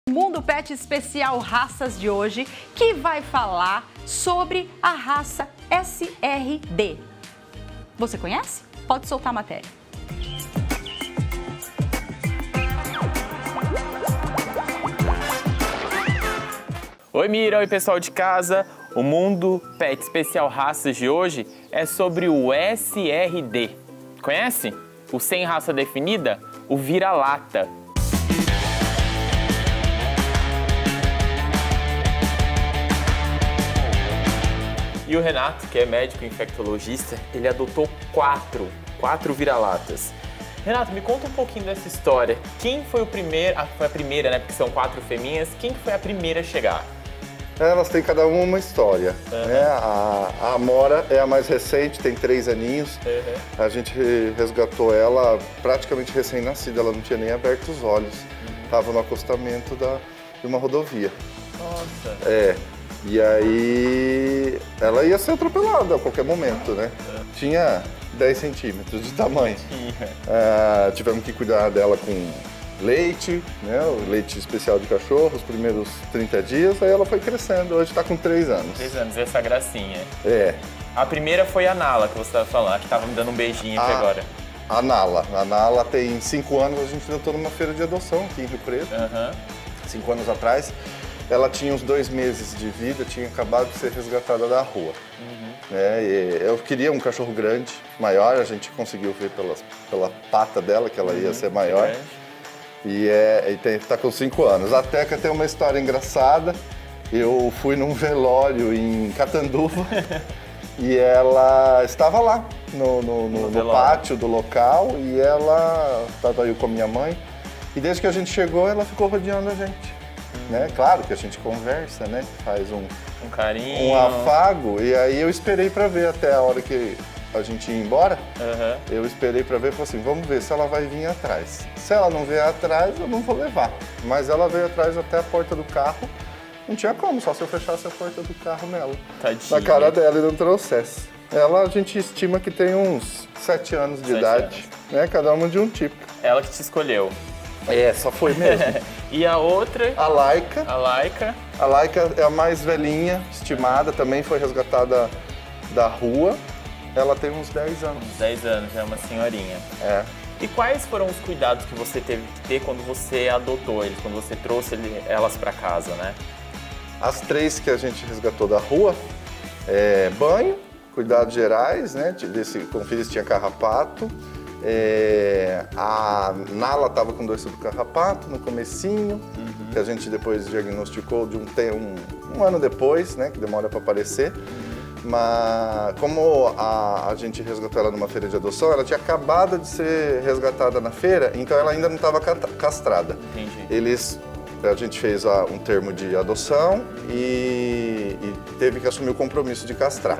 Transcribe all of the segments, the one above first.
Mundo Pet Especial Raças de hoje, que vai falar sobre a raça SRD. Você conhece? Pode soltar a matéria. Oi Mira, oi pessoal de casa. O Mundo Pet Especial Raças de hoje é sobre o SRD. Conhece? O sem raça definida? O vira-lata. E o Renato, que é médico infectologista, ele adotou quatro vira-latas. Renato, me conta um pouquinho dessa história. Quem foi o primeiro, foi a primeira, né, porque são 4 fêmeas, quem foi a primeira a chegar? Elas têm cada uma história, né? A Amora é a mais recente, tem 3 aninhos. A gente resgatou ela praticamente recém-nascida, ela não tinha nem aberto os olhos. Estava no acostamento de uma rodovia. Nossa! E aí ela ia ser atropelada a qualquer momento, né? Tinha 10 centímetros de tamanho. Tivemos que cuidar dela com leite, né? O leite especial de cachorro, os primeiros 30 dias, aí ela foi crescendo, hoje está com 3 anos. 3 anos, essa gracinha. A primeira foi a Nala, que você estava falando, que estava me dando um beijinho aqui agora. A Nala tem 5 anos, a gente adotou numa feira de adoção aqui em Rio Preto, 5 anos atrás. Ela tinha uns 2 meses de vida, tinha acabado de ser resgatada da rua. Eu queria um cachorro grande, maior, a gente conseguiu ver pela pata dela que ela ia ser maior. E está com 5 anos. A Teca tem uma história engraçada. Eu fui num velório em Catanduva e ela estava lá no pátio do local e ela estava aí com a minha mãe. E desde que a gente chegou, ela ficou rodeando a gente. Né? Claro que a gente conversa, né? Faz um carinho, um afago. E aí eu esperei para ver até a hora que a gente ia embora. Eu esperei para ver e falei assim, vamos ver se ela vai vir atrás. Se ela não vier atrás, eu não vou levar. Mas ela veio atrás até a porta do carro. Não tinha como, só se eu fechasse a porta do carro nela. Tadinha. Na cara dela e não trouxesse. Ela, a gente estima que tem uns 7 anos de idade, né? Cada uma de um tipo. Ela que te escolheu. Só foi mesmo. E a outra? A Laika. A Laika é a mais velhinha, estimada, também foi resgatada da rua. Ela tem uns 10 anos. Uns 10 anos, é uma senhorinha. E quais foram os cuidados que você teve que ter quando você adotou eles, quando você trouxe elas para casa, né? As 3 que a gente resgatou da rua, banho, cuidados gerais, né? Conferir se tinha carrapato. A Nala estava com doença do carrapato no comecinho, que a gente depois diagnosticou de um ano depois, né? Que demora para aparecer. Mas como a gente resgatou ela numa feira de adoção, ela tinha acabado de ser resgatada na feira, então ela ainda não estava castrada. A gente fez um termo de adoção e teve que assumir o compromisso de castrar.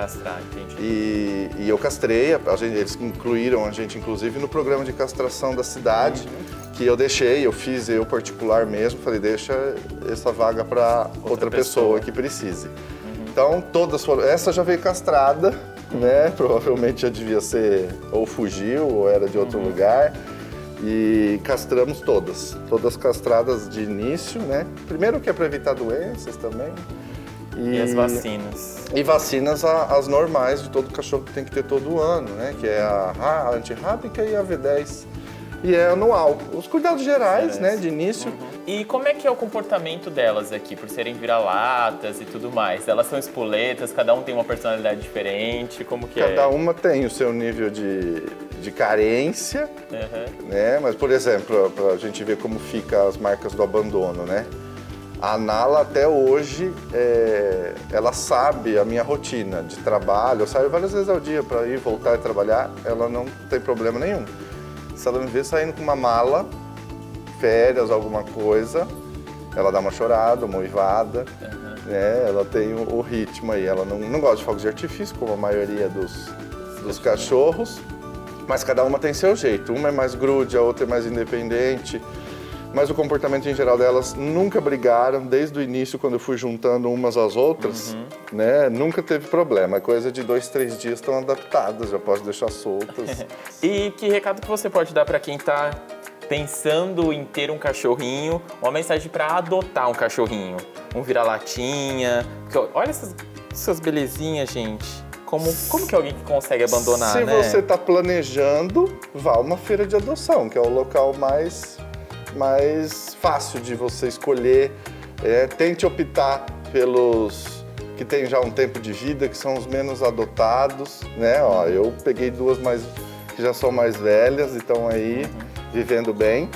E eu castrei, eles incluíram a gente inclusive no programa de castração da cidade, que eu fiz particular mesmo, falei, deixa essa vaga para outra pessoa que precise. Então, todas foram. Essa já veio castrada, né? Provavelmente já devia ser, ou fugiu, ou era de outro lugar. E castramos todas castradas de início, né? Primeiro que é para evitar doenças também. E as vacinas? E vacinas as normais de todo cachorro que tem que ter todo ano, né? Que é a antirrábica e a V10. E é anual. Os cuidados gerais, né? De início. E como é que é o comportamento delas aqui, por serem vira-latas e tudo mais? Elas são espoletas, cada um tem uma personalidade diferente, como que Cada uma tem o seu nível de carência, né? Mas, por exemplo, pra gente ver como fica as marcas do abandono, né? A Nala, até hoje, ela sabe a minha rotina de trabalho. Eu saio várias vezes ao dia para ir voltar e trabalhar, ela não tem problema nenhum. Se ela me vê saindo com uma mala, férias, alguma coisa, ela dá uma chorada, uma uivada, né? Ela tem o ritmo aí. Ela não gosta de fogos de artifício, como a maioria dos cachorros, mas cada uma tem seu jeito. Uma é mais grude, a outra é mais independente. Mas o comportamento em geral delas nunca brigaram, desde o início, quando eu fui juntando umas às outras, né? Nunca teve problema. É coisa de 2, 3 dias estão adaptadas, já pode deixar soltas. E que recado que você pode dar para quem está pensando em ter um cachorrinho, uma mensagem para adotar um cachorrinho, um vira-latinha. Olha essas belezinhas, gente. Como que alguém consegue abandonar, Se né? você está planejando, vá a uma feira de adoção, que é o local mais fácil de você escolher. Tente optar pelos que têm já um tempo de vida, que são os menos adotados, né? Ó, eu peguei duas que já são mais velhas e estão aí vivendo bem.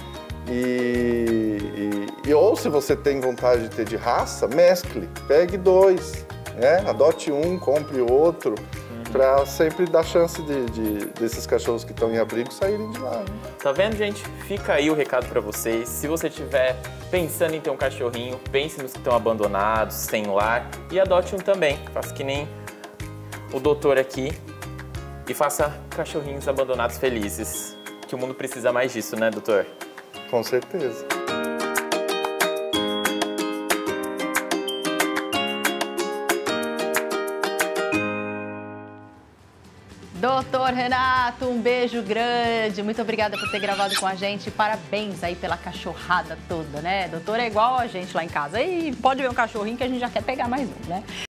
Ou se você tem vontade de ter de raça, mescle, pegue dois, né? Adote um, compre outro, para sempre dar chance desses cachorros que estão em abrigo saírem de lá. Né? Tá vendo, gente? Fica aí o recado para vocês. Se você estiver pensando em ter um cachorrinho, pense nos que estão abandonados, sem lar, e adote um também. Faça que nem o doutor aqui e faça cachorrinhos abandonados felizes. Que o mundo precisa mais disso, né, doutor? Com certeza. Doutor Renato, um beijo grande. Muito obrigada por ter gravado com a gente. Parabéns aí pela cachorrada toda, né? Doutor é igual a gente lá em casa. E pode ver um cachorrinho que a gente já quer pegar mais um, né?